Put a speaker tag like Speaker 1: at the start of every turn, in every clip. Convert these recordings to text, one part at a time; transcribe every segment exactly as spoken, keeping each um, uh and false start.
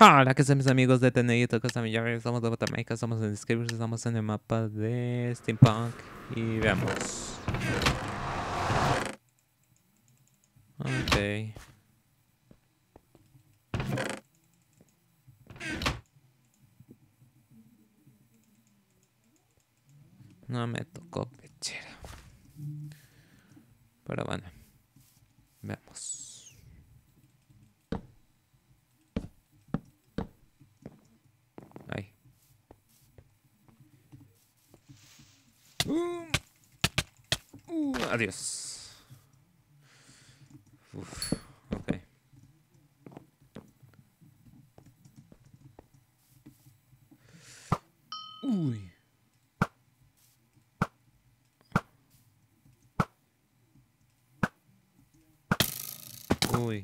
Speaker 1: Hola, ¿qué tal mis amigos de T N I? Ya regresamos de Botamaica, estamos en Escapers, estamos en el mapa de Steampunk y veamos. Ok. No me tocó pechera. Pero bueno, veamos. Ay. Uh, uh, adiós. Uf, ok. Uy. Uy.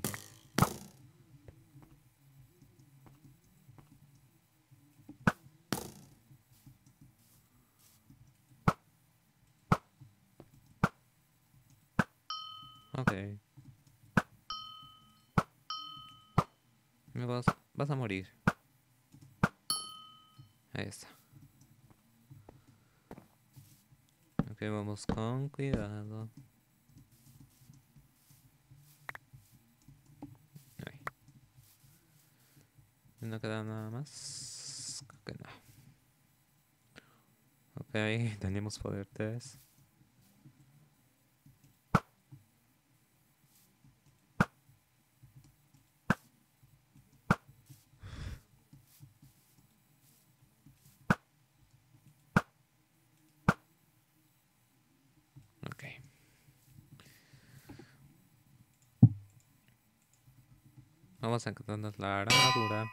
Speaker 1: Ok. Me vas, vas a morir. Ahí está. Ok, vamos con cuidado. Ay. No queda nada más. Creo que no. Ok, tenemos poder tres. Ok. Vamos a encontrarnos la armadura.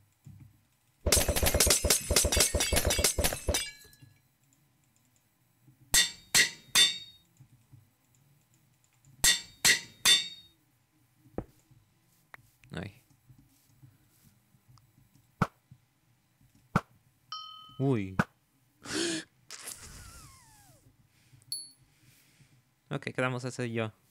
Speaker 1: Ay. Uy. Ok, quedamos ese y yo.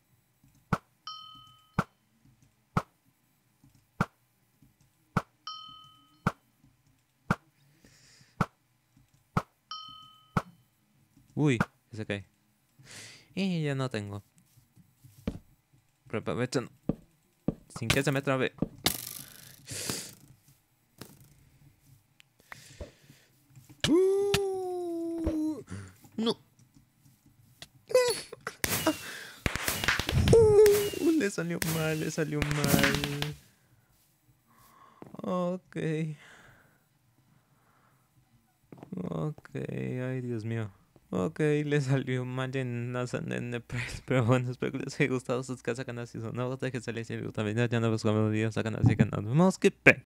Speaker 1: Uy, ese cae. Y ya no tengo. Pero aprovecho. No. Sin que se me trabe. Uh, no. Uh, le salió mal, le salió mal. Ok. Ok, ay Dios mío. Ok, le salió mal en Nathan en el Press. Pero bueno, espero que les haya gustado sus casas, canales y son nuevos. Dejen salir si les gusta el video. Ya no los videos a canal, así que nos vemos. Que